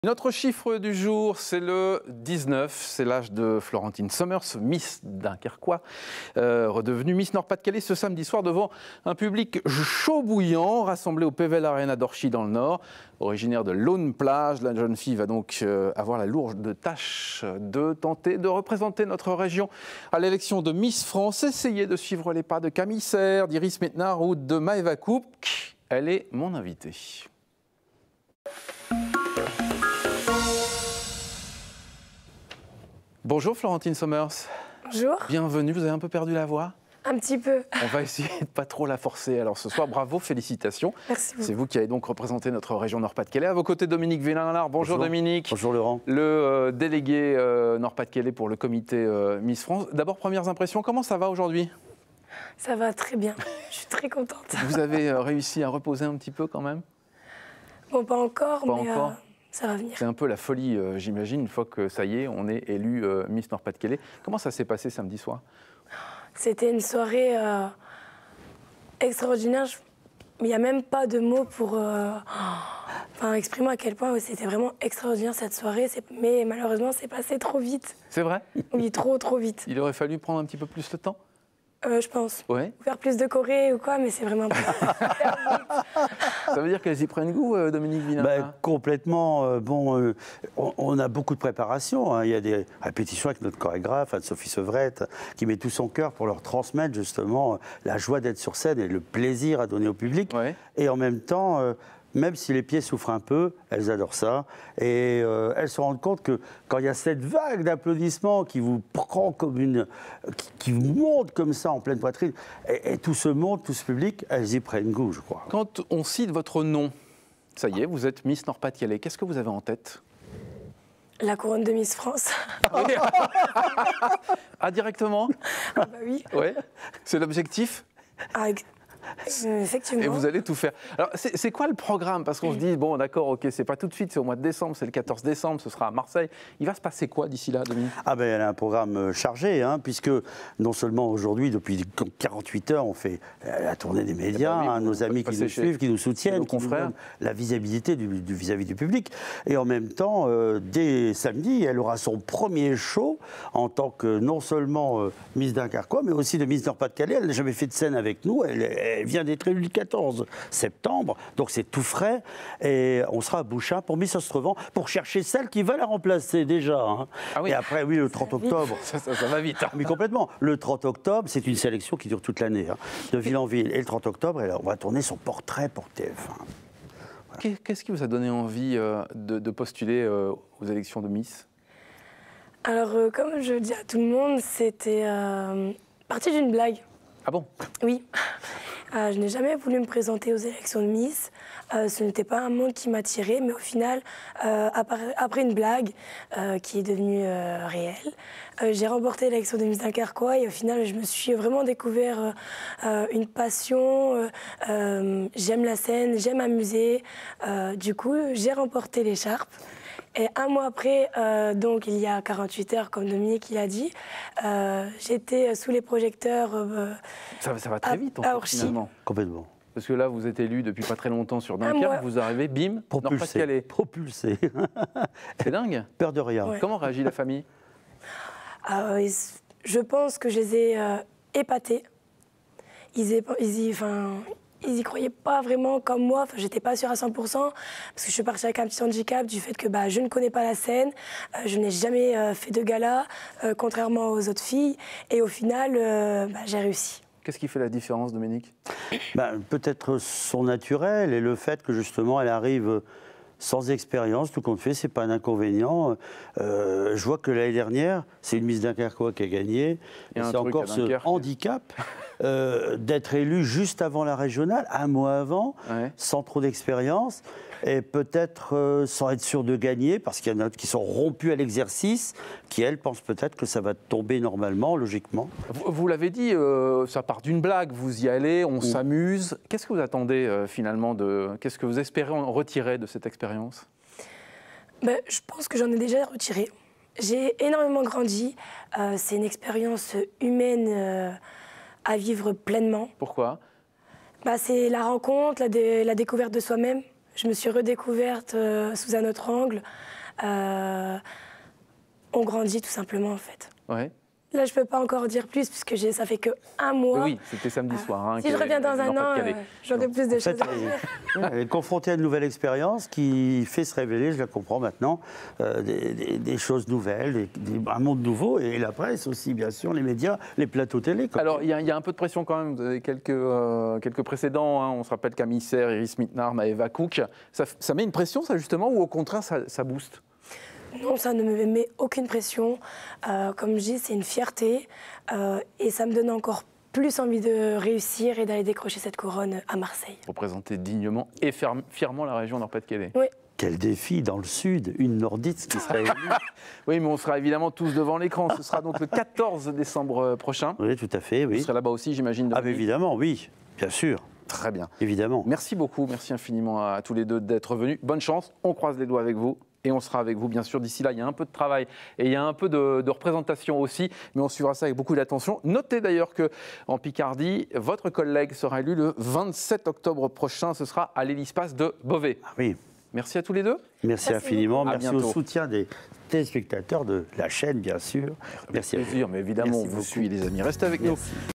Notre chiffre du jour, c'est le 19, c'est l'âge de Florentine Somers, Miss Dunkerquois, redevenue Miss Nord-Pas-de-Calais ce samedi soir devant un public chaud bouillant, rassemblé au PVL Arena d'Orchy dans le Nord. Originaire de Laune-Plage, la jeune fille va donc avoir la lourde tâche de tenter de représenter notre région à l'élection de Miss France. Essayez de suivre les pas de Camille Serre, d'Iris Metnard ou de Maëva Coupe. Elle est mon invitée. Bonjour Florentine Somers. Bonjour. Bienvenue, vous avez un peu perdu la voix? Un petit peu. On va essayer de pas trop la forcer. Alors ce soir, bravo, félicitations. Merci beaucoup. C'est vous qui allez donc représenter notre région Nord-Pas-de-Calais. À vos côtés, Dominique Vélinlard. Bonjour Dominique. Bonjour Laurent. Le délégué Nord-Pas-de-Calais pour le comité Miss France. D'abord, premières impressions, comment ça va aujourd'hui? Ça va très bien, je suis très contente. Vous avez réussi à reposer un petit peu quand même? Bon, pas encore, pas mais encore. Ça va venir. C'est un peu la folie, j'imagine, une fois que ça y est, on est élu Miss Nord-Pas-de-Calais. Comment ça s'est passé samedi soir? C'était une soirée extraordinaire. Il n'y a même pas de mots pour exprimer à quel point c'était vraiment extraordinaire cette soirée. Mais malheureusement, c'est passé trop vite. C'est vrai? Oui, trop vite. Il aurait fallu prendre un petit peu plus de temps? Je pense. Ouais. Faire plus de choré ou quoi, mais c'est vraiment pas. Ça veut dire qu'elles y prennent goût, Dominique Vélinlard? Complètement. On a beaucoup de préparation. Hein. Il y a des répétitions avec notre chorégraphe, Anne-Sophie Sevrette, qui met tout son cœur pour leur transmettre justement la joie d'être sur scène et le plaisir à donner au public. Ouais. Et en même temps, même si les pieds souffrent un peu, elles adorent ça. Et elles se rendent compte que quand il y a cette vague d'applaudissements qui vous prend comme une... qui vous monte comme ça en pleine poitrine, et tout ce monde, tout ce public, elles y prennent goût, je crois. Quand on cite votre nom, ça y est, vous êtes Miss Nord-Pas-de-Calais. Qu'est-ce que vous avez en tête? La couronne de Miss France. Ah, directement? Ah bah oui. Ouais. C'est l'objectif? Ah, effectivement. Et vous allez tout faire. Alors, c'est quoi le programme? Parce qu'on se dit, bon, d'accord, ok, c'est pas tout de suite, c'est au mois de décembre, c'est le 14 décembre, ce sera à Marseille. Il va se passer quoi d'ici là, Dominique? Ah ben, elle a un programme chargé, hein, puisque non seulement aujourd'hui, depuis 48 heures, on fait la tournée des médias, oui, nos amis qui nous suivent, qui nous soutiennent, nos confrères, qui nous donnent la visibilité vis-à-vis du public. Et en même temps, dès samedi, elle aura son premier show en tant que non seulement Miss Dunkerquois, mais aussi de Miss Nord-Pas-de-Calais. Elle n'a jamais fait de scène avec nous. Elle vient d'être élue le 14 septembre, donc c'est tout frais. Et on sera à Bouchain pour Miss Ostrevent, pour chercher celle qui va la remplacer déjà. Hein. Ah oui. Et après, oui, le 30 octobre. Ça va vite. Hein. Mais complètement. Le 30 octobre, c'est une sélection qui dure toute l'année, hein, de ville en ville. Et le 30 octobre, on va tourner son portrait pour TF1. Voilà. Qu'est-ce qui vous a donné envie de postuler aux élections de Miss? Alors, comme je dis à tout le monde, c'était parti d'une blague. Ah bon? Oui. Je n'ai jamais voulu me présenter aux élections de Miss. Ce n'était pas un monde qui m'attirait, mais au final, après une blague qui est devenue réelle, j'ai remporté l'élection de Miss Dunkerquois et au final, je me suis vraiment découvert une passion. J'aime la scène, j'aime m'amuser. Du coup, j'ai remporté l'écharpe. Et un mois après, donc il y a 48 heures, comme Dominique il a dit, j'étais sous les projecteurs. Ça va très vite, en fait, finalement. Complètement. Parce que là, vous êtes élu depuis pas très longtemps sur Dunkerque, vous arrivez, bim, Nord-Pas-de-Calais. Propulsé. C'est dingue. Peur de rien. Ouais. Comment réagit la famille? Je pense que je les ai épatés. Ils y croyaient pas vraiment comme moi. Enfin, j'étais pas sûre à 100% parce que je suis partie avec un petit handicap du fait que je ne connais pas la scène, je n'ai jamais fait de gala, contrairement aux autres filles. Et au final, j'ai réussi. Qu'est-ce qui fait la différence, Dominique? Peut-être son naturel et le fait que justement elle arrive sans expérience, tout compte fait, c'est pas un inconvénient. Je vois que l'année dernière, c'est une Miss Dunkerquois qui a gagné. Et c'est encore ce handicap d'être élue juste avant la régionale, un mois avant, ouais, sans trop d'expérience. Et peut-être sans être sûr de gagner, parce qu'il y en a d'autres qui sont rompus à l'exercice, qui, elles, pensent peut-être que ça va tomber normalement, logiquement. Vous l'avez dit, ça part d'une blague, vous y allez, on s'amuse. Qu'est-ce que vous attendez finalement qu'est-ce que vous espérez en retirer de cette expérience? Je pense que j'en ai déjà retiré. J'ai énormément grandi. C'est une expérience humaine à vivre pleinement. Pourquoi? C'est la rencontre, la découverte de soi-même. je me suis redécouverte sous un autre angle. On grandit tout simplement en fait. Ouais. Là, je ne peux pas encore dire plus puisque ça fait que 1 mois. Oui, c'était samedi soir. Hein, si je reviens dans un an, j'aurai plus de choses à dire. Elle est confrontée à une nouvelle expérience qui fait se révéler, je la comprends maintenant, des choses nouvelles, un monde nouveau, et la presse aussi, bien sûr, les médias, les plateaux télé. Alors, il y a un peu de pression quand même. Vous avez quelques précédents. Hein. On se rappelle Camille Serre, Iris Mittenard, Maëva Cook. Ça met une pression, ça, justement, ou au contraire, ça booste? Non, ça ne me met aucune pression. Comme je dis, c'est une fierté et ça me donne encore plus envie de réussir et d'aller décrocher cette couronne à Marseille. Représenter dignement et fièrement la région Nord-Pas-de-Calais. Oui. Quel défi dans le sud, une nordiste qui serait élue. Oui, mais on sera évidemment tous devant l'écran. Ce sera donc le 14 décembre prochain. Oui, tout à fait, oui. Vous serez là-bas aussi, j'imagine. Ah, mais évidemment, oui, bien sûr. Très bien. Évidemment. Merci beaucoup, merci infiniment à tous les deux d'être venus. Bonne chance, on croise les doigts avec vous. Et on sera avec vous, bien sûr. D'ici là, il y a un peu de travail et il y a un peu de représentation aussi, mais on suivra ça avec beaucoup d'attention. Notez d'ailleurs qu'en Picardie, votre collègue sera élu le 27 octobre prochain. Ce sera à l'Hélispace de Beauvais. Ah oui. Merci à tous les deux. Merci infiniment. Merci au bientôt. soutien des téléspectateurs de la chaîne, bien sûr. Merci à vous. Mais évidemment, Merci on vous beaucoup. suit, les amis. Restez avec nous.